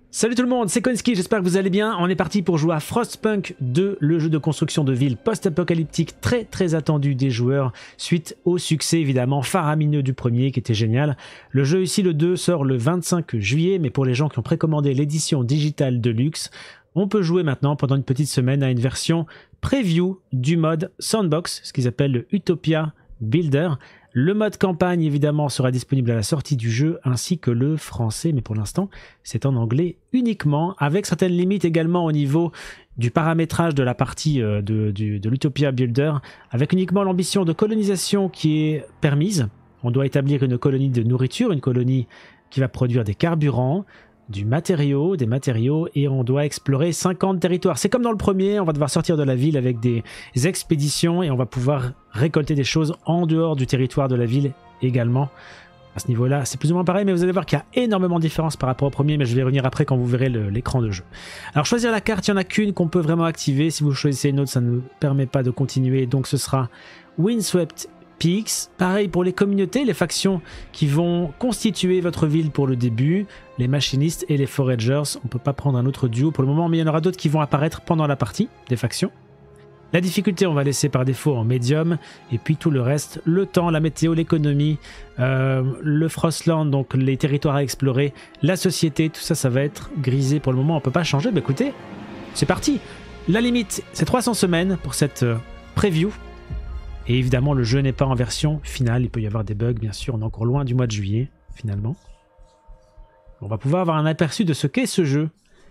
Salut tout le monde, c'est Konski, j'espère que vous allez bien. On est parti pour jouer à Frostpunk 2, le jeu de construction de ville post-apocalyptique très attendu des joueurs, suite au succès évidemment faramineux du premier qui était génial. Le jeu ici, le 2, sort le 25 juillet, mais pour les gens qui ont précommandé l'édition digitale de luxe, on peut jouer maintenant pendant une petite semaine à une version preview du mode Sandbox, ce qu'ils appellent le Utopia Builder. Le mode campagne, évidemment, sera disponible à la sortie du jeu, ainsi que le français, mais pour l'instant, c'est en anglais uniquement, avec certaines limites également au niveau du paramétrage de la partie de l'Utopia Builder, avec uniquement l'ambition de colonisation qui est permise. On doit établir une colonie de nourriture, une colonie qui va produire des carburants, des matériaux, et on doit explorer 50 territoires. C'est comme dans le premier, on va devoir sortir de la ville avec des expéditions et on va pouvoir récolter des choses en dehors du territoire de la ville également. À ce niveau-là, c'est plus ou moins pareil, mais vous allez voir qu'il y a énormément de différences par rapport au premier, mais je vais revenir après quand vous verrez l'écran de jeu. Alors choisir la carte, il n'y en a qu'une qu'on peut vraiment activer. Si vous choisissez une autre, ça ne permet pas de continuer, donc ce sera Windswept Peaks. Pareil pour les communautés, les factions qui vont constituer votre ville pour le début, les machinistes et les foragers. On ne peut pas prendre un autre duo pour le moment, mais il y en aura d'autres qui vont apparaître pendant la partie des factions. La difficulté, on va laisser par défaut en médium, et puis tout le reste, le temps, la météo, l'économie, le Frostland, donc les territoires à explorer, la société, tout ça, ça va être grisé pour le moment. On ne peut pas changer, mais écoutez, c'est parti. La limite, c'est 300 semaines pour cette preview. Et évidemment, le jeu n'est pas en version finale. Il peut y avoir des bugs, bien sûr. On est encore loin du mois de juillet, finalement. On va pouvoir avoir un aperçu de ce qu'est ce jeu.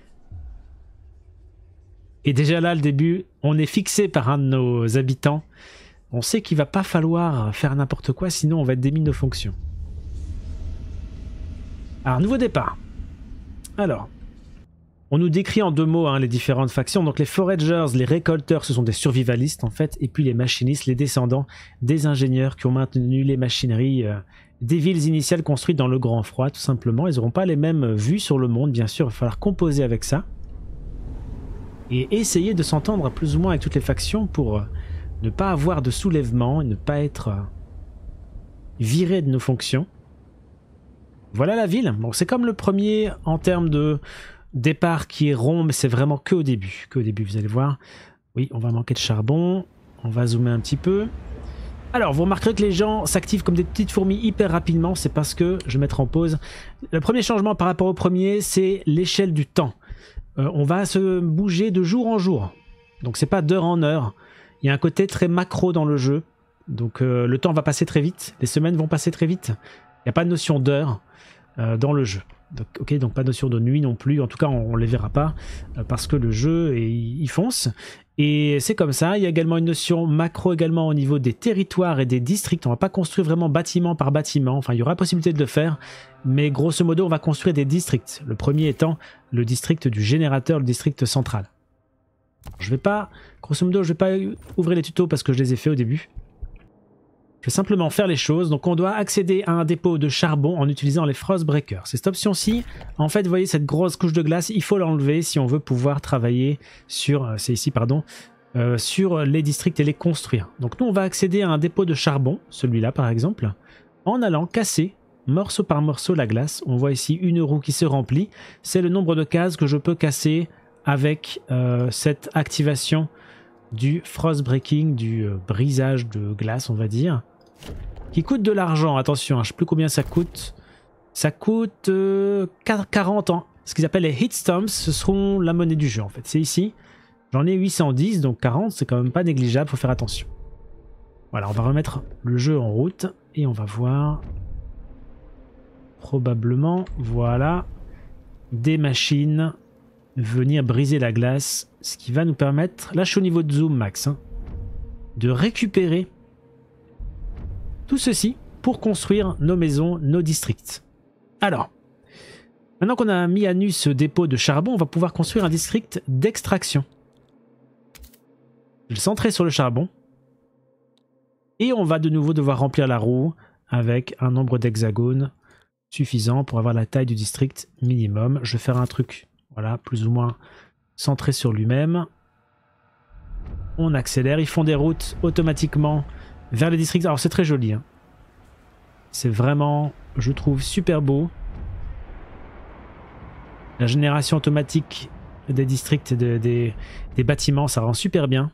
Et déjà là, le début, on est fixé par un de nos habitants. On sait qu'il va pas falloir faire n'importe quoi, sinon on va être démis de nos fonctions. Alors, nouveau départ. Alors, on nous décrit en 2 mots les différentes factions. Donc les foragers, les récolteurs, ce sont des survivalistes en fait. Et puis les machinistes, les descendants des ingénieurs qui ont maintenu les machineries des villes initiales construites dans le grand froid, tout simplement. Ils n'auront pas les mêmes vues sur le monde, bien sûr. Il va falloir composer avec ça. Et essayer de s'entendre plus ou moins avec toutes les factions pour ne pas avoir de soulèvement et ne pas être viré de nos fonctions. Voilà la ville. Bon, c'est comme le premier en termes de départ qui est rond, mais c'est vraiment que au début. Que au début, vous allez voir. Oui, on va manquer de charbon. On va zoomer un petit peu. Alors, vous remarquerez que les gens s'activent comme des petites fourmis hyper rapidement. C'est parce que, je vais mettre en pause. Le premier changement par rapport au premier, c'est l'échelle du temps. On va se bouger de jour en jour. Donc, c'est pas d'heure en heure. Il y a un côté très macro dans le jeu. Donc, le temps va passer très vite. Les semaines vont passer très vite. Il n'y a pas de notion d'heure dans le jeu. Donc, ok, donc pas de notion de nuit non plus, en tout cas on les verra pas parce que le jeu il fonce et c'est comme ça. Il y a également une notion macro également au niveau des territoires et des districts. On va pas construire vraiment bâtiment par bâtiment, enfin il y aura possibilité de le faire, mais grosso modo on va construire des districts, le premier étant le district du générateur, le district central. Je vais pas, grosso modo je vais pas ouvrir les tutos parce que je les ai fait au début. Je vais simplement faire les choses. Donc on doit accéder à un dépôt de charbon en utilisant les Frostbreakers. C'est cette option-ci. En fait, vous voyez cette grosse couche de glace, il faut l'enlever si on veut pouvoir travailler sur, c'est ici, pardon, sur les districts et les construire. Donc nous, on va accéder à un dépôt de charbon, celui-là par exemple, en allant casser morceau par morceau la glace. On voit ici une roue qui se remplit. C'est le nombre de cases que je peux casser avec cette activation du frostbreaking, du brisage de glace, on va dire. Qui coûte de l'argent, attention, je ne sais plus combien ça coûte. Ça coûte 40 ans. Ce qu'ils appellent les hit stumps, ce seront la monnaie du jeu en fait. C'est ici. J'en ai 810, donc 40, c'est quand même pas négligeable, faut faire attention. Voilà, on va remettre le jeu en route et on va voir probablement, voilà, des machines venir briser la glace, ce qui va nous permettre, là je suis au niveau de zoom max, de récupérer tout ceci pour construire nos maisons, nos districts. Alors, maintenant qu'on a mis à nu ce dépôt de charbon, on va pouvoir construire un district d'extraction. Je vais le centrer sur le charbon. Et on va de nouveau devoir remplir la roue avec un nombre d'hexagones suffisant pour avoir la taille du district minimum. Je vais faire un truc, voilà, plus ou moins centré sur lui-même. On accélère, ils font des routes automatiquement vers les districts. Alors c'est très joli, hein. C'est vraiment, je trouve, super beau. La génération automatique des districts, des bâtiments, ça rend super bien.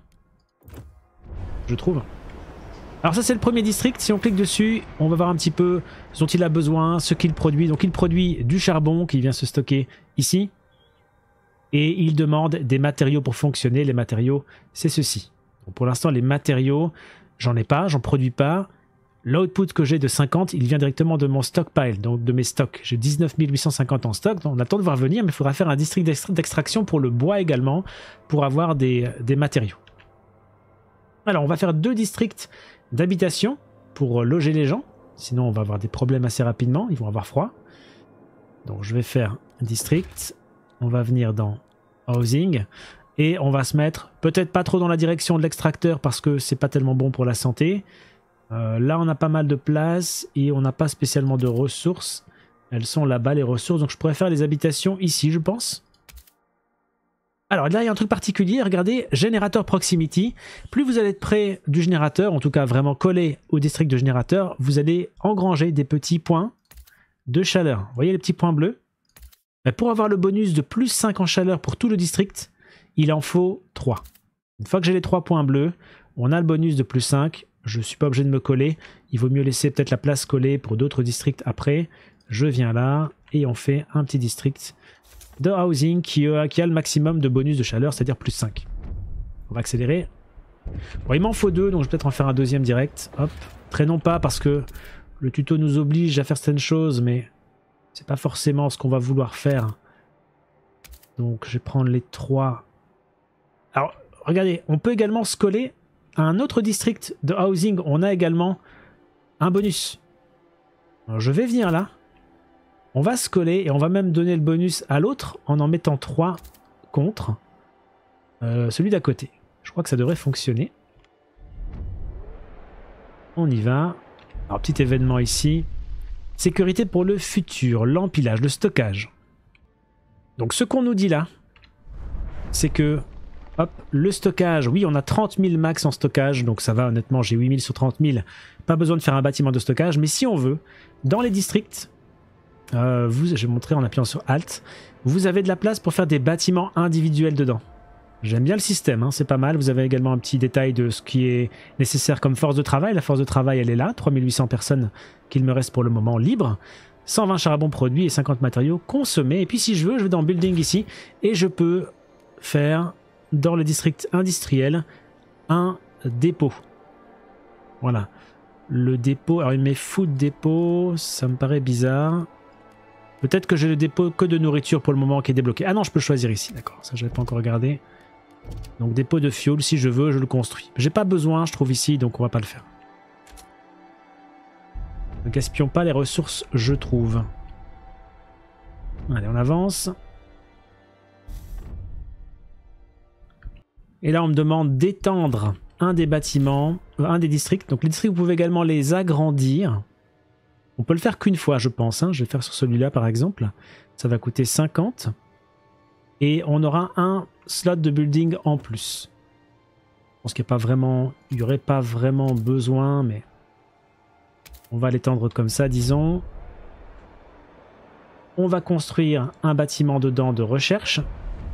Je trouve. Alors ça c'est le premier district, si on clique dessus, on va voir un petit peu ce dont il a besoin, ce qu'il produit. Donc il produit du charbon qui vient se stocker ici. Et il demande des matériaux pour fonctionner. Les matériaux, c'est ceci. Donc pour l'instant les matériaux, j'en ai pas, j'en produis pas. L'output que j'ai de 50, il vient directement de mon stockpile, donc de mes stocks. J'ai 19 850 en stock, donc on attend de voir venir, mais il faudra faire un district d'extraction pour le bois également, pour avoir des matériaux. Alors on va faire 2 districts d'habitation pour loger les gens, sinon on va avoir des problèmes assez rapidement, ils vont avoir froid. Donc je vais faire district, on va venir dans housing, et on va se mettre peut-être pas trop dans la direction de l'extracteur parce que c'est pas tellement bon pour la santé. Là on a pas mal de place et on n'a pas spécialement de ressources. Elles sont là-bas les ressources, donc je pourrais faire les habitations ici je pense. Alors là il y a un truc particulier, regardez, générateur proximity. Plus vous allez être près du générateur, en tout cas vraiment collé au district de générateur, vous allez engranger des petits points de chaleur. Vous voyez les petits points bleus? Mais pour avoir le bonus de plus 5 en chaleur pour tout le district, il en faut 3. Une fois que j'ai les 3 points bleus, on a le bonus de plus 5. Je ne suis pas obligé de me coller. Il vaut mieux laisser peut-être la place collée pour d'autres districts après. Je viens là et on fait un petit district de housing qui a le maximum de bonus de chaleur, c'est-à-dire plus 5. On va accélérer. Bon, il m'en faut 2, donc je vais peut-être en faire un deuxième direct. Hop. Traînons pas parce que le tuto nous oblige à faire certaines choses, mais c'est pas forcément ce qu'on va vouloir faire. Donc je vais prendre les 3. Alors, regardez, on peut également se coller à un autre district de housing. On a également un bonus. Alors, je vais venir là. On va se coller et on va même donner le bonus à l'autre en mettant 3 contre celui d'à côté. Je crois que ça devrait fonctionner. On y va. Alors, petit événement ici. Sécurité pour le futur, l'empilage, le stockage. Donc ce qu'on nous dit là, c'est que hop, le stockage, oui on a 30 000 max en stockage, donc ça va honnêtement, j'ai 8 000 sur 30 000, pas besoin de faire un bâtiment de stockage, mais si on veut, dans les districts, je vais montrer en appuyant sur Alt, vous avez de la place pour faire des bâtiments individuels dedans. J'aime bien le système, hein, c'est pas mal. Vous avez également un petit détail de ce qui est nécessaire comme force de travail. La force de travail, elle est là, 3800 personnes qu'il me reste pour le moment libres. 120 charbons produits et 50 matériaux consommés. Et puis si je veux, je vais dans Building ici et je peux faire dans le district industriel un dépôt. Voilà. Le dépôt, alors il met food dépôt, ça me paraît bizarre. Peut-être que j'ai le dépôt que de nourriture pour le moment qui est débloqué. Ah non, je peux choisir ici, d'accord, ça je n'avais pas encore regardé. Donc dépôt de fuel, si je veux, je le construis. J'ai pas besoin, je trouve ici, donc on va pas le faire. Ne gaspillons pas les ressources, je trouve. Allez, on avance. Et là, on me demande d'étendre un des bâtiments, un des districts. Donc les districts, vous pouvez également les agrandir. On peut le faire qu'une fois, je pense. Hein. Je vais faire sur celui-là, par exemple. Ça va coûter 50. Et on aura un slot de building en plus. Je pense qu'il n'y aurait pas vraiment besoin, mais on va l'étendre comme ça, disons. On va construire un bâtiment dedans de recherche.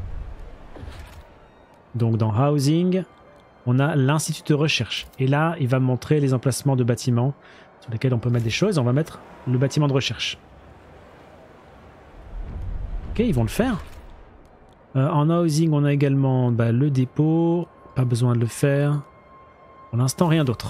Donc dans Housing, on a l'Institut de recherche. Et là, il va me montrer les emplacements de bâtiments sur lesquels on peut mettre des choses. On va mettre le bâtiment de recherche. Ok, ils vont le faire. En Housing, on a également le dépôt. Pas besoin de le faire. Pour l'instant, rien d'autre.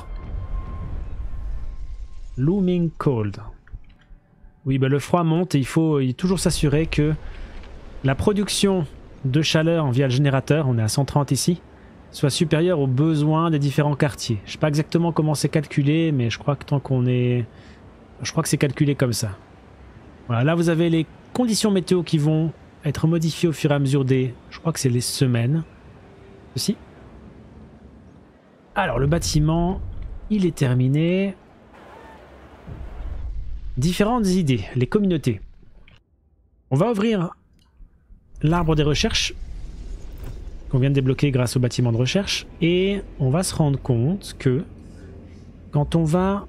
Looming Cold. Oui, le froid monte et il faut toujours s'assurer que la production de chaleur via le générateur, on est à 130 ici, soit supérieure aux besoins des différents quartiers. Je sais pas exactement comment c'est calculé, mais je crois que tant qu'on est... Je crois que c'est calculé comme ça. Voilà, là vous avez les conditions météo qui vont être modifiées au fur et à mesure des... Je crois que c'est les semaines. Ceci. Alors le bâtiment, il est terminé. Différentes idées, les communautés. On va ouvrir l'arbre des recherches qu'on vient de débloquer grâce au bâtiment de recherche et on va se rendre compte que quand on va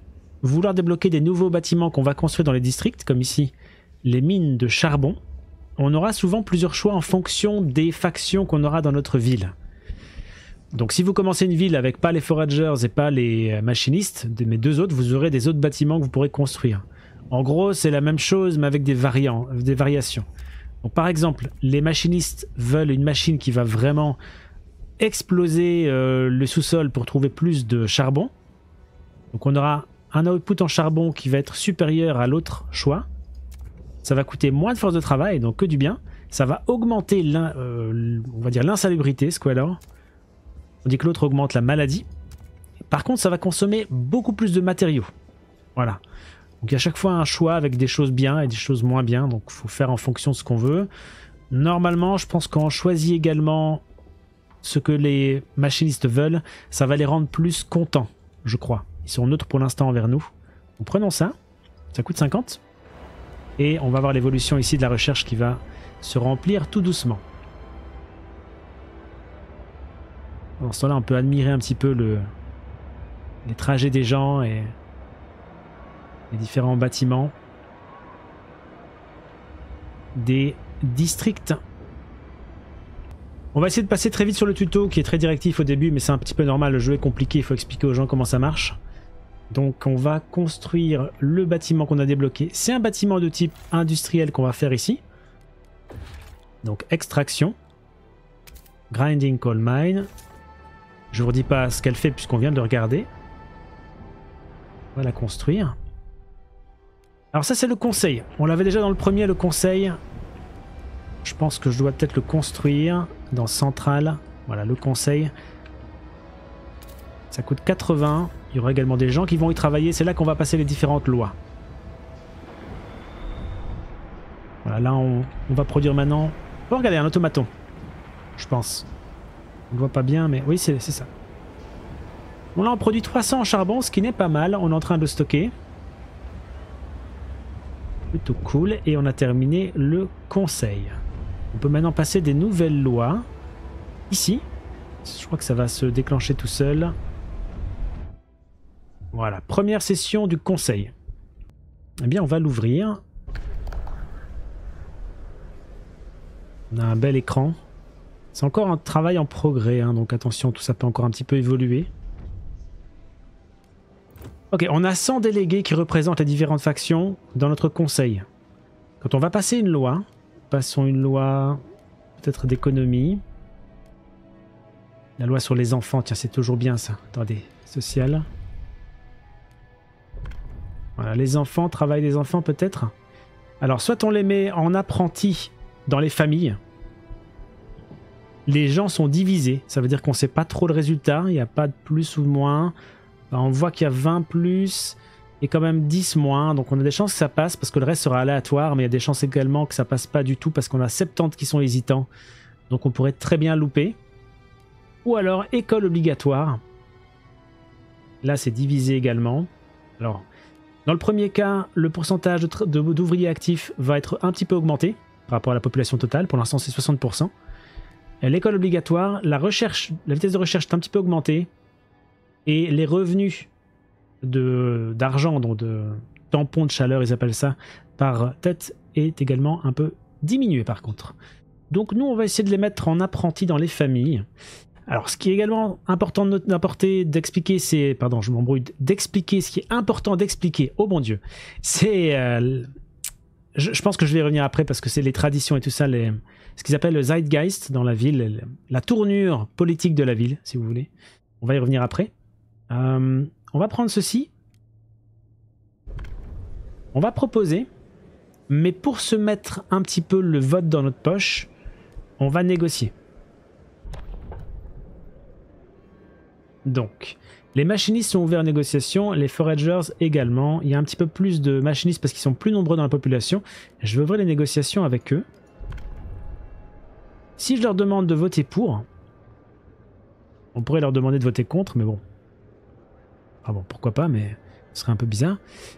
vouloir débloquer des nouveaux bâtiments qu'on va construire dans les districts, comme ici les mines de charbon, on aura souvent plusieurs choix en fonction des factions qu'on aura dans notre ville. Donc si vous commencez une ville avec pas les foragers et pas les machinistes, mais deux autres, vous aurez des autres bâtiments que vous pourrez construire. En gros, c'est la même chose mais avec des variations. Donc, par exemple, les machinistes veulent une machine qui va vraiment exploser le sous-sol pour trouver plus de charbon. Donc on aura un output en charbon qui va être supérieur à l'autre choix. Ça va coûter moins de force de travail, donc que du bien. Ça va augmenter on va dire l'insalubrité, Squalor. On dit que l'autre augmente la maladie. Par contre, ça va consommer beaucoup plus de matériaux. Voilà. Donc il y a à chaque fois un choix avec des choses bien et des choses moins bien. Donc il faut faire en fonction de ce qu'on veut. Normalement, je pense qu'on choisit également ce que les machinistes veulent. Ça va les rendre plus contents, je crois. Ils sont neutres pour l'instant envers nous. Donc prenons ça. Ça coûte 50. Et on va voir l'évolution ici de la recherche qui va se remplir tout doucement. Dans ce temps-là, on peut admirer un petit peu les trajets des gens et les différents bâtiments des districts. On va essayer de passer très vite sur le tuto qui est très directif au début, mais c'est un petit peu normal, le jeu est compliqué, il faut expliquer aux gens comment ça marche. Donc on va construire le bâtiment qu'on a débloqué. C'est un bâtiment de type industriel qu'on va faire ici. Donc extraction. Grinding coal mine. Je ne vous dis pas ce qu'elle fait puisqu'on vient de le regarder. On va la construire. Alors ça c'est le conseil. On l'avait déjà dans le premier, le conseil. Je pense que je dois peut-être le construire dans Central. Voilà le conseil. Ça coûte 80. Il y aura également des gens qui vont y travailler. C'est là qu'on va passer les différentes lois. Voilà, là on va produire maintenant. Oh, regardez, un automaton. Je pense. On ne voit pas bien, mais oui, c'est ça. Bon, là on produit 300 en charbon, ce qui n'est pas mal. On est en train de le stocker. Plutôt cool. Et on a terminé le conseil. On peut maintenant passer des nouvelles lois. Ici. Je crois que ça va se déclencher tout seul. Voilà, première session du conseil. Eh bien, on va l'ouvrir. On a un bel écran. C'est encore un travail en progrès, hein, donc attention, tout ça peut encore un petit peu évoluer. Ok, on a 100 délégués qui représentent les différentes factions dans notre conseil. Quand on va passer une loi, passons une loi peut-être d'économie. La loi sur les enfants, tiens, c'est toujours bien ça. Attendez, social. Voilà, les enfants, travail des enfants peut-être. Alors, soit on les met en apprentis dans les familles. Les gens sont divisés. Ça veut dire qu'on ne sait pas trop le résultat. Il n'y a pas de plus ou de moins. On voit qu'il y a 20 plus et quand même 10 moins. Donc on a des chances que ça passe parce que le reste sera aléatoire. Mais il y a des chances également que ça passe pas du tout parce qu'on a 70 qui sont hésitants. Donc on pourrait très bien louper. Ou alors école obligatoire. Là c'est divisé également. Alors... Dans le premier cas, le pourcentage d'ouvriers actifs va être un petit peu augmenté par rapport à la population totale. Pour l'instant, c'est 60%. L'école obligatoire, la vitesse de recherche est un petit peu augmentée. Et les revenus d'argent, donc de tampons de chaleur, ils appellent ça, par tête, est également un peu diminué par contre. Donc nous, on va essayer de les mettre en apprentis dans les familles. Alors, ce qui est également important d'expliquer, c'est... Pardon, je m'embrouille. D'expliquer, ce qui est important d'expliquer, oh mon Dieu, c'est... je pense que je vais y revenir après parce que c'est les traditions et tout ça, ce qu'ils appellent le zeitgeist dans la ville, la tournure politique de la ville, si vous voulez. On va y revenir après. On va prendre ceci. On va proposer, mais pour se mettre un petit peu le vote dans notre poche, on va négocier. Donc, les machinistes sont ouverts aux négociations, les foragers également. Il y a un petit peu plus de machinistes parce qu'ils sont plus nombreux dans la population. Je vais ouvrir les négociations avec eux. Si je leur demande de voter pour, on pourrait leur demander de voter contre, mais bon. Ah bon, pourquoi pas, mais ce serait un peu bizarre.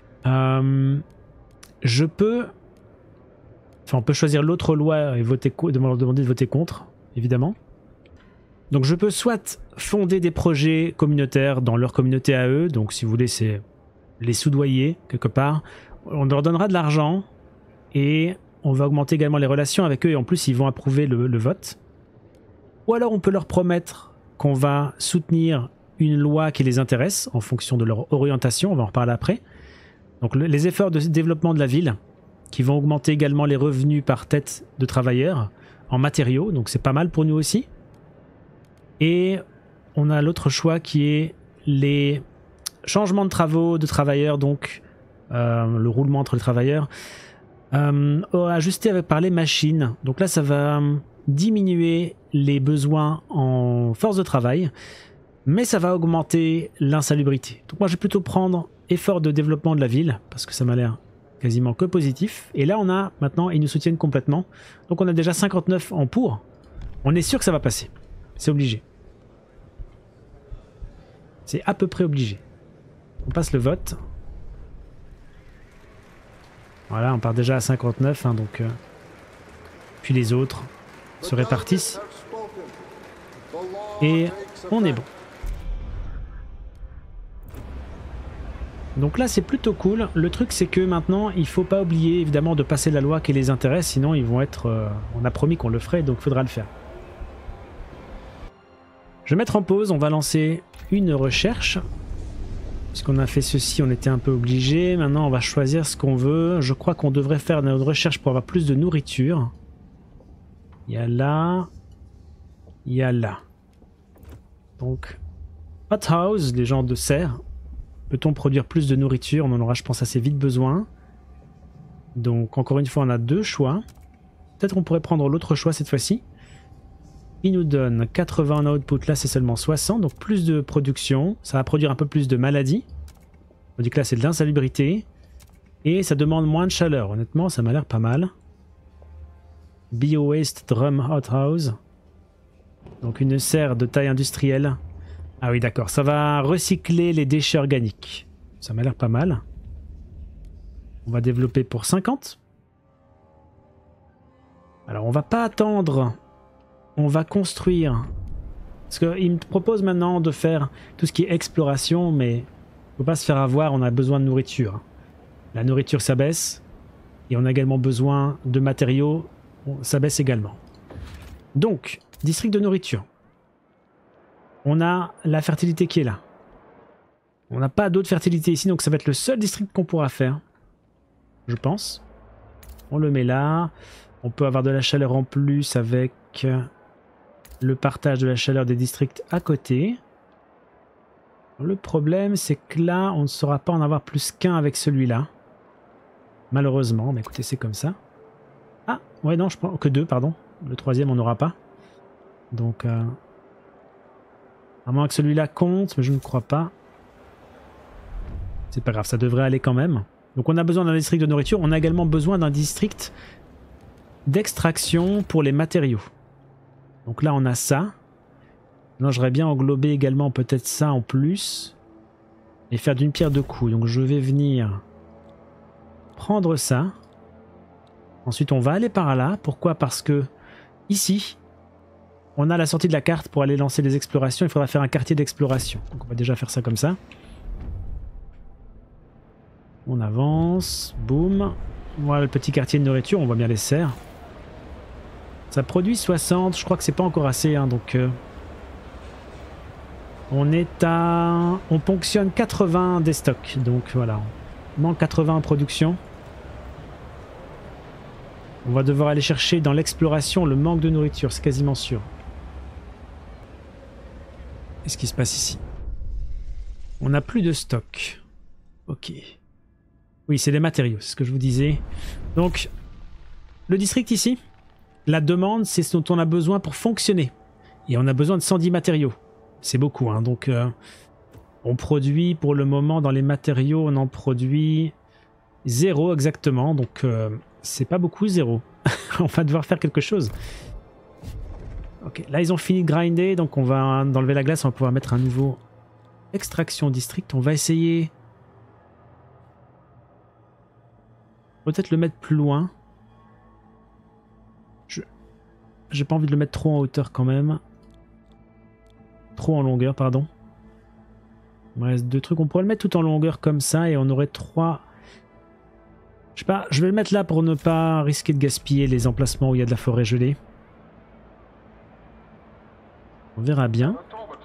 Je peux... Enfin, on peut choisir l'autre loi et leur demander de voter contre, évidemment. Donc je peux soit fonder des projets communautaires dans leur communauté à eux, donc si vous voulez c'est les soudoyer quelque part, on leur donnera de l'argent et on va augmenter également les relations avec eux et en plus ils vont approuver le vote. Ou alors on peut leur promettre qu'on va soutenir une loi qui les intéresse en fonction de leur orientation, on va en reparler après. Donc les efforts de développement de la ville qui vont augmenter également les revenus par tête de travailleurs en matériaux, donc c'est pas mal pour nous aussi. Et on a l'autre choix qui est les changements de travaux de travailleurs, donc le roulement entre les travailleurs, ajusté par les machines. Donc là ça va diminuer les besoins en force de travail, mais ça va augmenter l'insalubrité. Donc moi je vais plutôt prendre effort de développement de la ville, parce que ça m'a l'air quasiment que positif. Et là on a maintenant, ils nous soutiennent complètement. Donc on a déjà 59 en pour. On est sûr que ça va passer. C'est obligé. C'est à peu près obligé. On passe le vote. Voilà, on part déjà à 59, hein, donc... Puis les autres se répartissent. Et on est bon. Donc là c'est plutôt cool. Le truc c'est que maintenant il faut pas oublier évidemment de passer la loi qui les intéresse, sinon ils vont être... on a promis qu'on le ferait, donc il faudra le faire. Je vais mettre en pause, on va lancer une recherche. Puisqu'on a fait ceci, on était un peu obligé. Maintenant on va choisir ce qu'on veut. Je crois qu'on devrait faire notre recherche pour avoir plus de nourriture. Il y a là. Il y a là. Donc, hothouse, les gens de serre. Peut-on produire plus de nourriture? On en aura, je pense, assez vite besoin. Donc, encore une fois, on a deux choix. Peut-être on pourrait prendre l'autre choix cette fois-ci. Il nous donne 80 en output, là c'est seulement 60, donc plus de production. Ça va produire un peu plus de maladies. On dit que là c'est de l'insalubrité. Et ça demande moins de chaleur. Honnêtement, ça m'a l'air pas mal. Bio-Waste Drum Hothouse. Donc une serre de taille industrielle. Ah oui d'accord, ça va recycler les déchets organiques. Ça m'a l'air pas mal. On va développer pour 50. Alors on va pas attendre. On va construire. Parce qu'il me propose maintenant de faire tout ce qui est exploration, mais il ne faut pas se faire avoir, on a besoin de nourriture. La nourriture ça baisse. Et on a également besoin de matériaux. Ça baisse également. Donc, district de nourriture. On a la fertilité qui est là. On n'a pas d'autre fertilité ici, donc ça va être le seul district qu'on pourra faire. Je pense. On le met là. On peut avoir de la chaleur en plus avec le partage de la chaleur des districts à côté. Le problème, c'est que là, on ne saura pas en avoir plus qu'un avec celui-là. Malheureusement, mais écoutez, c'est comme ça. Ah, ouais, non, je pense que deux, pardon. Le troisième, on n'aura pas. Donc, à moins que celui-là compte, mais je ne crois pas. C'est pas grave, ça devrait aller quand même. Donc, on a besoin d'un district de nourriture. On a également besoin d'un district d'extraction pour les matériaux. Donc là, on a ça. Non, j'aurais bien englobé également peut-être ça en plus. Et faire d'une pierre deux coups. Donc je vais venir prendre ça. Ensuite, on va aller par là. Pourquoi? Parce que ici, on a la sortie de la carte pour aller lancer les explorations. Il faudra faire un quartier d'exploration. Donc on va déjà faire ça comme ça. On avance. Boum. Voilà le petit quartier de nourriture. On voit bien les serres. Ça produit 60, je crois que c'est pas encore assez, hein, donc on ponctionne 80 des stocks, donc voilà, il manque 80 en production. On va devoir aller chercher dans l'exploration le manque de nourriture, c'est quasiment sûr. Qu'est-ce qui se passe ici? On n'a plus de stock. Ok. Oui, c'est des matériaux, c'est ce que je vous disais. Donc, le district ici, la demande, c'est ce dont on a besoin pour fonctionner. Et on a besoin de 110 matériaux. C'est beaucoup, hein. Donc on produit pour le moment dans les matériaux, on en produit 0 exactement. Donc c'est pas beaucoup, 0. On va devoir faire quelque chose. Ok, là ils ont fini de grinder, donc on va enlever la glace, on va pouvoir mettre un nouveau extraction district. On va essayer peut-être le mettre plus loin. J'ai pas envie de le mettre trop en hauteur quand même. Trop en longueur, pardon. Il me reste deux trucs. On pourrait le mettre tout en longueur comme ça et on aurait 3 Je sais pas, je vais le mettre là pour ne pas risquer de gaspiller les emplacements où il y a de la forêt gelée. On verra bien.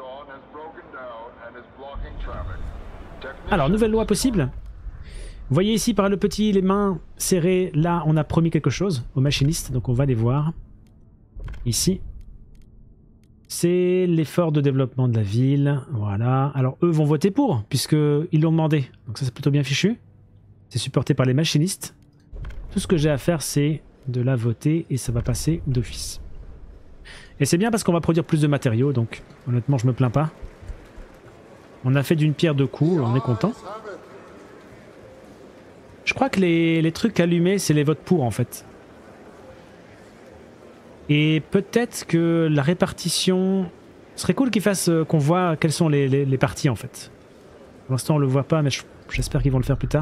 Alors, nouvelle loi possible. Vous voyez ici par le petit, les mains serrées, là on a promis quelque chose aux machinistes, donc on va les voir. Ici. C'est l'effort de développement de la ville, voilà. Alors eux vont voter pour, puisqu'ils l'ont demandé, donc ça c'est plutôt bien fichu. C'est supporté par les machinistes. Tout ce que j'ai à faire c'est de la voter et ça va passer d'office. Et c'est bien parce qu'on va produire plus de matériaux, donc honnêtement je me plains pas. On a fait d'une pierre deux coups, on est content. Je crois que les trucs allumés, c'est les votes pour en fait. Et peut-être que la répartition... Ce serait cool qu'ils fassent qu'on voit quels sont les partis en fait. Pour l'instant on le voit pas, mais j'espère qu'ils vont le faire plus tard.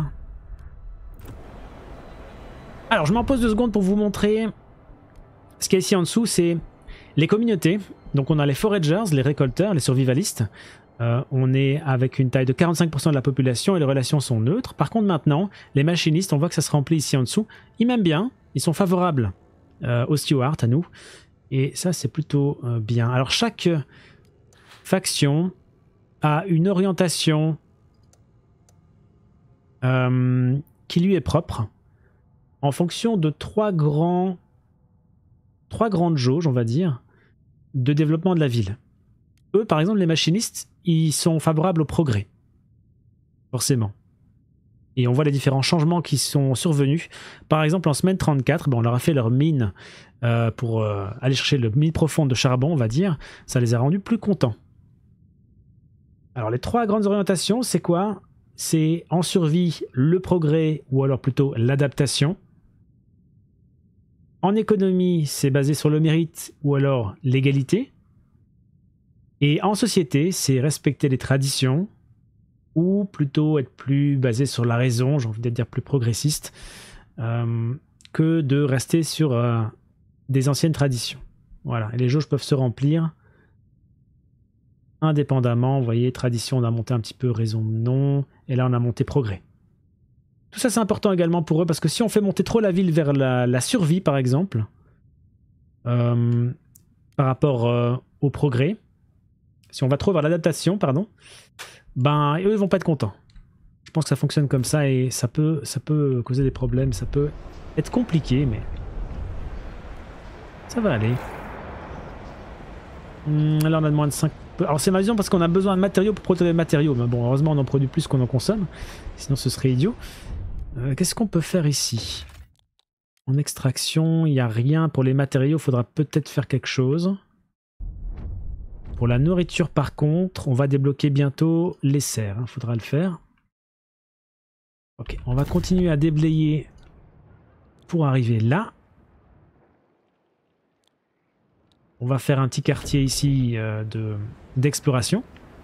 Alors je m'en pose 2 secondes pour vous montrer ce qu'il y a ici en dessous, c'est les communautés. Donc on a les foragers, les récolteurs, les survivalistes. On est avec une taille de 45% de la population et les relations sont neutres. Par contre maintenant, les machinistes, on voit que ça se remplit ici en dessous. Ils m'aiment bien, ils sont favorables aux stewards, à nous. Et ça c'est plutôt bien. Alors chaque faction a une orientation qui lui est propre en fonction de 3 grandes jauges, on va dire, de développement de la ville. Eux, par exemple, les machinistes, ils sont favorables au progrès. Forcément. Et on voit les différents changements qui sont survenus. Par exemple, en semaine 34, on leur a fait leur mine pour aller chercher le mine profonde de charbon, on va dire. Ça les a rendus plus contents. Alors, les 3 grandes orientations, c'est quoi? C'est en survie, le progrès, ou alors plutôt l'adaptation. En économie, c'est basé sur le mérite, ou alors l'égalité. Et en société, c'est respecter les traditions, ou plutôt être plus basé sur la raison, j'ai envie de dire plus progressiste, que de rester sur des anciennes traditions. Voilà, et les jauges peuvent se remplir indépendamment. Vous voyez, tradition, on a monté un petit peu, raison, non, et là on a monté progrès. Tout ça c'est important également pour eux, parce que si on fait monter trop la ville vers la survie, par exemple, par rapport au progrès, si on va trop vers l'adaptation, pardon, ben eux ils vont pas être contents. Je pense que ça fonctionne comme ça et ça peut causer des problèmes, ça peut être compliqué, mais ça va aller. Là on a de moins de 5. Alors c'est ma vision parce qu'on a besoin de matériaux pour produire des matériaux, mais bon heureusement on en produit plus qu'on en consomme, sinon ce serait idiot. Qu'est-ce qu'on peut faire ici? En extraction, il n'y a rien pour les matériaux, il faudra peut-être faire quelque chose. Pour la nourriture par contre, on va débloquer bientôt les serres, il faudra le faire. Ok, on va continuer à déblayer pour arriver là. On va faire un petit quartier ici d'exploration.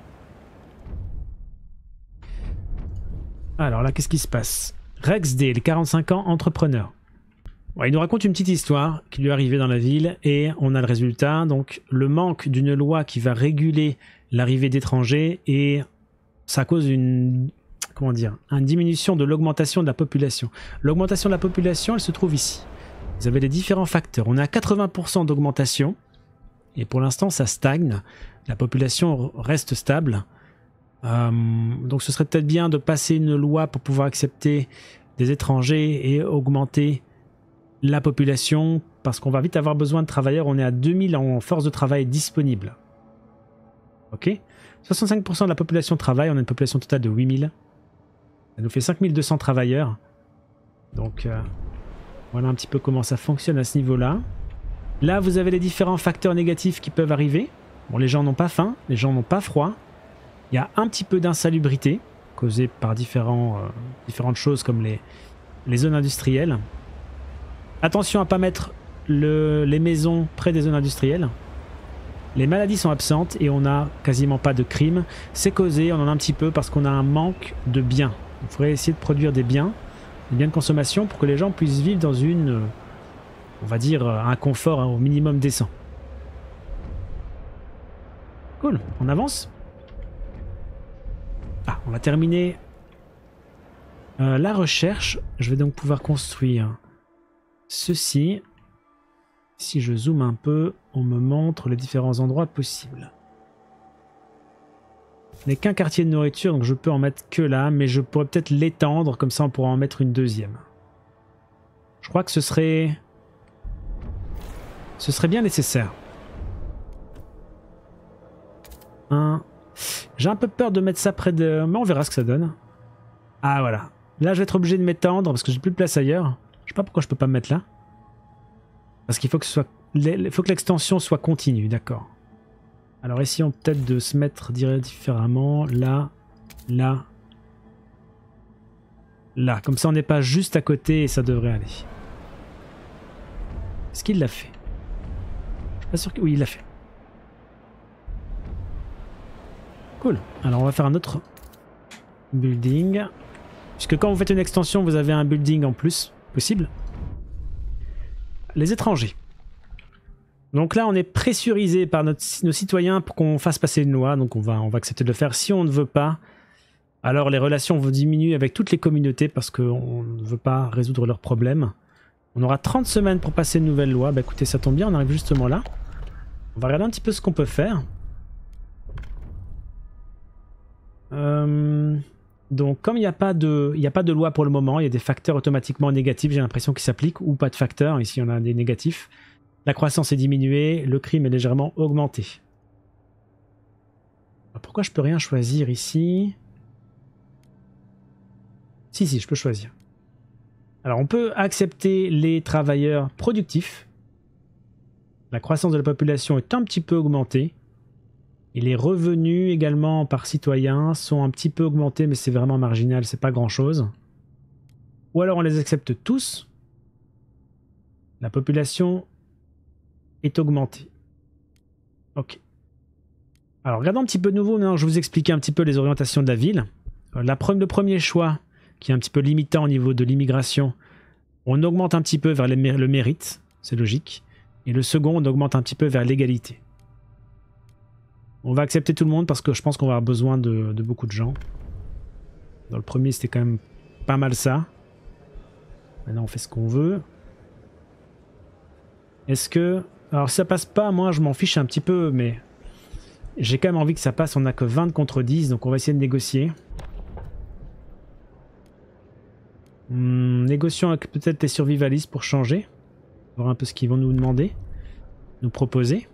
Alors là, qu'est-ce qui se passe? Rexdale, 45 ans, entrepreneur. Ouais, il nous raconte une petite histoire qui lui est arrivée dans la ville et on a le résultat. Donc le manque d'une loi qui va réguler l'arrivée d'étrangers et ça cause une diminution de l'augmentation de la population. L'augmentation de la population, elle se trouve ici. Vous avez les différents facteurs. On est à 80% d'augmentation et pour l'instant ça stagne. La population reste stable. Donc ce serait peut-être bien de passer une loi pour pouvoir accepter des étrangers et augmenter la population parce qu'on va vite avoir besoin de travailleurs. On est à 2000 en force de travail disponible. Ok, 65% de la population travaille, on a une population totale de 8000. Ça nous fait 5200 travailleurs. Donc voilà un petit peu comment ça fonctionne à ce niveau-là. Là vous avez les différents facteurs négatifs qui peuvent arriver. Bon, les gens n'ont pas faim, les gens n'ont pas froid. Il y a un petit peu d'insalubrité causée par différentes choses comme les zones industrielles. Attention à ne pas mettre les maisons près des zones industrielles. Les maladies sont absentes et on n'a quasiment pas de crimes. C'est causé, on en a un petit peu parce qu'on a un manque de biens. Il faudrait essayer de produire des biens de consommation pour que les gens puissent vivre dans on va dire, un confort au minimum décent. Cool, on avance. Ah, on va terminer La recherche, je vais donc pouvoir construire ceci. Si je zoome un peu, on me montre les différents endroits possibles. Ce n'est qu'un quartier de nourriture, donc je peux en mettre que là, mais je pourrais peut-être l'étendre, comme ça on pourra en mettre une deuxième. Je crois que ce serait bien nécessaire. J'ai un peu peur de mettre ça près de... Mais on verra ce que ça donne. Ah voilà. Là je vais être obligé de m'étendre parce que j'ai plus de place ailleurs. Je sais pas pourquoi je peux pas me mettre là. Parce qu'il faut que ce soit... Il faut que l'extension soit continue, d'accord. Alors essayons peut-être de se mettre différemment. Là, là, là. Comme ça on n'est pas juste à côté et ça devrait aller. Est-ce qu'il l'a fait? Je suis pas sûr que... Oui, il l'a fait. Cool. Alors on va faire un autre building. Puisque quand vous faites une extension, vous avez un building en plus possible. Les étrangers. Donc là, on est pressurisé par nos citoyens pour qu'on fasse passer une loi. Donc on va accepter de le faire. Si on ne veut pas, alors les relations vont diminuer avec toutes les communautés parce qu'on ne veut pas résoudre leurs problèmes. On aura 30 semaines pour passer une nouvelle loi. Bah écoutez, ça tombe bien, on arrive justement là. On va regarder un petit peu ce qu'on peut faire. Donc comme il n'y a pas de loi pour le moment, il y a des facteurs automatiquement négatifs, j'ai l'impression, qui s'appliquent, ou pas de facteurs, ici on a des négatifs. La croissance est diminuée, le crime est légèrement augmenté. Alors pourquoi je peux rien choisir ici? Si, je peux choisir. Alors on peut accepter les travailleurs productifs. La croissance de la population est un petit peu augmentée. Et les revenus également par citoyen sont un petit peu augmentés, mais c'est vraiment marginal, c'est pas grand chose. Ou alors on les accepte tous. La population est augmentée. Ok. Alors regardons un petit peu de nouveau, maintenant je vais vous expliquer un petit peu les orientations de la ville. Le premier choix, qui est un petit peu limitant au niveau de l'immigration, on augmente un petit peu vers le mérite, c'est logique. Et le second, on augmente un petit peu vers l'égalité. On va accepter tout le monde parce que je pense qu'on va avoir besoin de beaucoup de gens. Dans le premier, c'était quand même pas mal ça. Maintenant, on fait ce qu'on veut. Est-ce que... Alors, si ça passe pas, moi, je m'en fiche un petit peu, mais... J'ai quand même envie que ça passe. On n'a que 20 contre 10, donc on va essayer de négocier. Négocions avec peut-être les survivalistes pour changer. Voir un peu ce qu'ils vont nous demander. Nous proposer.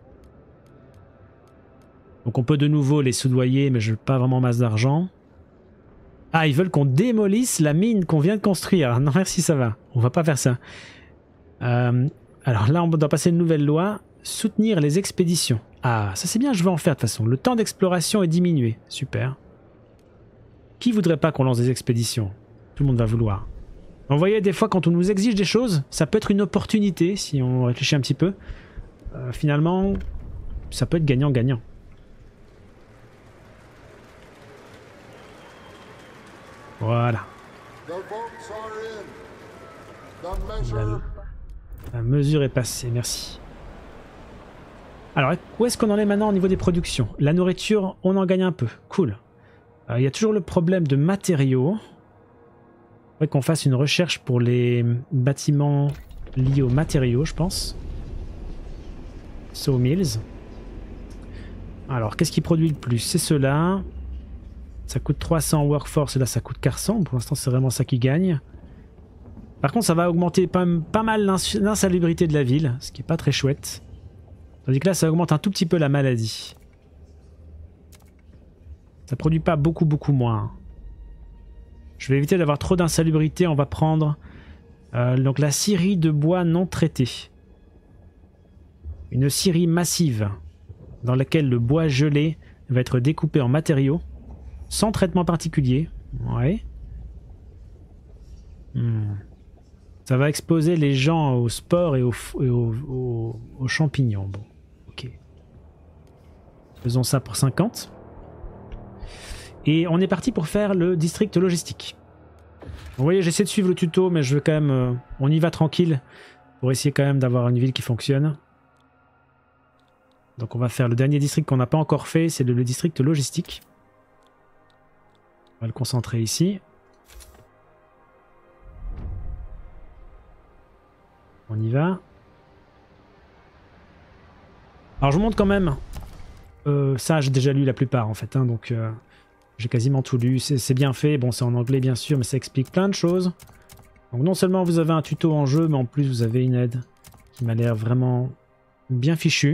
Donc on peut de nouveau les soudoyer, mais je n'ai pas vraiment masse d'argent. Ah, ils veulent qu'on démolisse la mine qu'on vient de construire. Non merci, ça va. On va pas faire ça. Alors là, on doit passer une nouvelle loi. Soutenir les expéditions. Ah, ça c'est bien, je vais en faire de toute façon. Le temps d'exploration est diminué. Super. Qui voudrait pas qu'on lance des expéditions? Tout le monde va vouloir. Vous voyez, des fois, quand on nous exige des choses, ça peut être une opportunité, si on réfléchit un petit peu. Finalement, ça peut être gagnant-gagnant. Voilà. La mesure est passée, merci. Alors, où est-ce qu'on en est maintenant au niveau des productions? La nourriture, on en gagne un peu. Cool. Il y a toujours le problème de matériaux. Il faudrait qu'on fasse une recherche pour les bâtiments liés aux matériaux, je pense. Sawmills. Alors, qu'est-ce qui produit le plus? C'est ceux-là. Ça coûte 300 workforce et là ça coûte 400. Pour l'instant c'est vraiment ça qui gagne. Par contre ça va augmenter pas mal l'insalubrité de la ville, ce qui est pas très chouette. Tandis que là ça augmente un tout petit peu la maladie. Ça produit pas beaucoup moins. Je vais éviter d'avoir trop d'insalubrité, on va prendre donc la scierie de bois non traité. Une scierie massive dans laquelle le bois gelé va être découpé en matériaux. Sans traitement particulier. Ouais. Ça va exposer les gens aux spores et aux champignons. Bon, ok. Faisons ça pour 50. Et on est parti pour faire le district logistique. Vous voyez, j'essaie de suivre le tuto, mais je veux quand même... on y va tranquille pour essayer quand même d'avoir une ville qui fonctionne. Donc on va faire le dernier district qu'on n'a pas encore fait, c'est le district logistique. On va le concentrer ici. On y va. Alors je vous montre quand même. Ça j'ai déjà lu la plupart en fait, hein, donc j'ai quasiment tout lu. C'est bien fait, bon c'est en anglais bien sûr, mais ça explique plein de choses. Donc non seulement vous avez un tuto en jeu, mais en plus vous avez une aide qui m'a l'air vraiment bien fichue.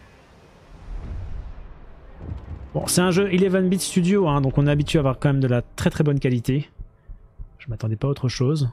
Bon, c'est un jeu 11-bit studio, hein, donc on est habitué à avoir quand même de la très très bonne qualité. Je m'attendais pas à autre chose.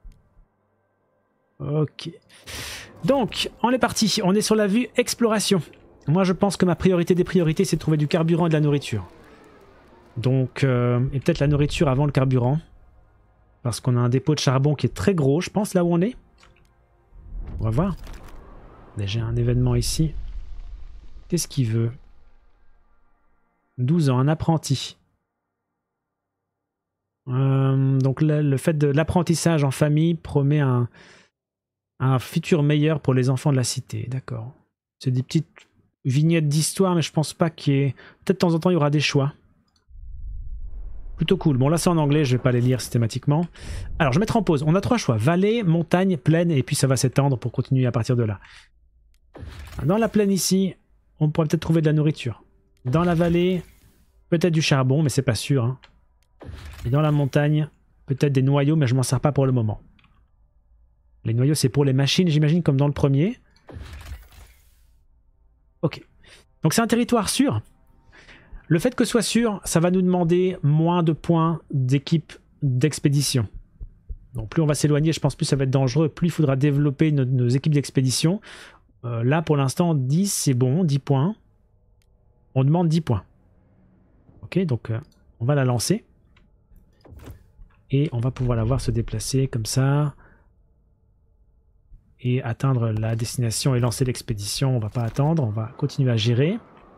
Ok. Donc, on est parti. On est sur la vue exploration. Moi, je pense que ma priorité des priorités, c'est de trouver du carburant et de la nourriture. Donc, et peut-être la nourriture avant le carburant. Parce qu'on a un dépôt de charbon qui est très gros, je pense, là où on est. On va voir. Déjà un événement ici. Qu'est-ce qu'il veut? 12 ans, un apprenti. Donc le fait de l'apprentissage en famille promet un futur meilleur pour les enfants de la cité. D'accord. C'est des petites vignettes d'histoire, mais je pense pas qu'il y ait... Peut-être de temps en temps, il y aura des choix. Plutôt cool. Bon, là, c'est en anglais, je vais pas les lire systématiquement. Alors, je vais mettre en pause. On a 3 choix. Vallée, montagne, plaine, et puis ça va s'étendre pour continuer à partir de là. Dans la plaine ici, on pourrait peut-être trouver de la nourriture. Dans la vallée, peut-être du charbon, mais c'est pas sûr. Hein. Et dans la montagne, peut-être des noyaux, mais je m'en sers pas pour le moment. Les noyaux, c'est pour les machines, j'imagine, comme dans le premier. Ok. Donc c'est un territoire sûr. Le fait que ce soit sûr, ça va nous demander moins de points d'équipe d'expédition. Donc plus on va s'éloigner, je pense plus ça va être dangereux, plus il faudra développer nos équipes d'expédition. Là, pour l'instant, 10, c'est bon, 10 points. On demande 10 points. Ok, donc on va la lancer. Et on va pouvoir la voir se déplacer comme ça. Et atteindre la destination et lancer l'expédition. On va pas attendre, on va continuer à gérer.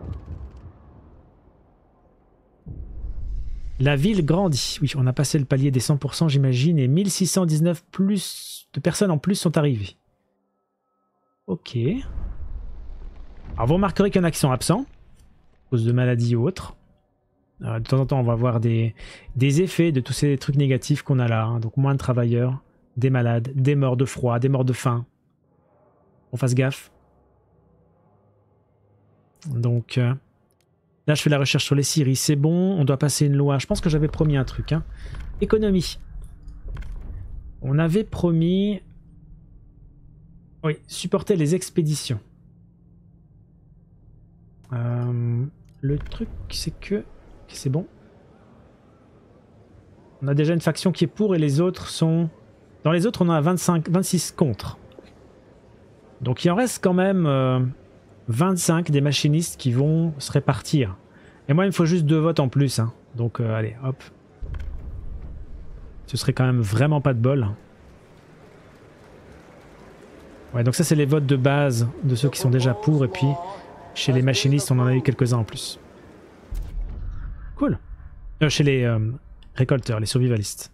La ville grandit. Oui, on a passé le palier des 100%, j'imagine, et 1619 plus de personnes en plus sont arrivées. Ok. Alors vous remarquerez qu'il y en a qui sont absents, à cause de maladies ou autres. De temps en temps, on va voir des effets de tous ces trucs négatifs qu'on a là. Hein. Donc moins de travailleurs, des malades, des morts de froid, des morts de faim. On fasse gaffe. Donc là, je fais la recherche sur les scieries. C'est bon, on doit passer une loi. Je pense que j'avais promis un truc. Hein. Économie. On avait promis... Oui, supporter les expéditions. Le truc, c'est que... C'est bon. On a déjà une faction qui est pour et les autres sont... Dans les autres, on en a 26 contre. Donc il en reste quand même 25 des machinistes qui vont se répartir. Et moi, il me faut juste 2 votes en plus. Hein. Donc allez, hop. Ce serait quand même vraiment pas de bol. Ouais, donc ça, c'est les votes de base de ceux qui sont déjà pour. Et puis, chez les machinistes, on en a eu quelques-uns en plus. Cool. Chez les récolteurs, les survivalistes.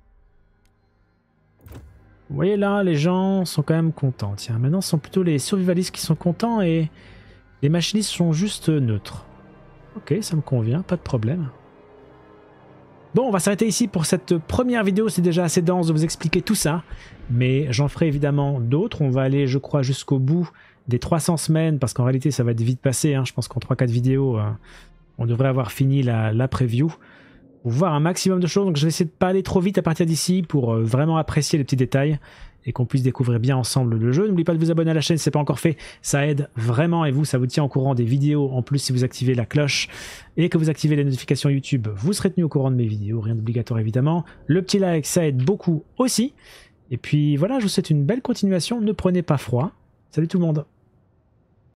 Vous voyez là, les gens sont quand même contents. Tiens, maintenant ce sont plutôt les survivalistes qui sont contents et les machinistes sont juste neutres. Ok, ça me convient, pas de problème. Bon, on va s'arrêter ici pour cette première vidéo. C'est déjà assez dense de vous expliquer tout ça. Mais j'en ferai évidemment d'autres. On va aller, je crois, jusqu'au bout des 300 semaines parce qu'en réalité, ça va être vite passé. Hein. Je pense qu'en 3-4 vidéos... on devrait avoir fini la preview pour voir un maximum de choses. Donc je vais essayer de pas aller trop vite à partir d'ici pour vraiment apprécier les petits détails et qu'on puisse découvrir bien ensemble le jeu. N'oubliez pas de vous abonner à la chaîne si ce n'est pas encore fait. Ça aide vraiment et vous, ça vous tient au courant des vidéos. En plus, si vous activez la cloche et que vous activez les notifications YouTube, vous serez tenu au courant de mes vidéos. Rien d'obligatoire évidemment. Le petit like, ça aide beaucoup aussi. Et puis voilà, je vous souhaite une belle continuation. Ne prenez pas froid. Salut tout le monde.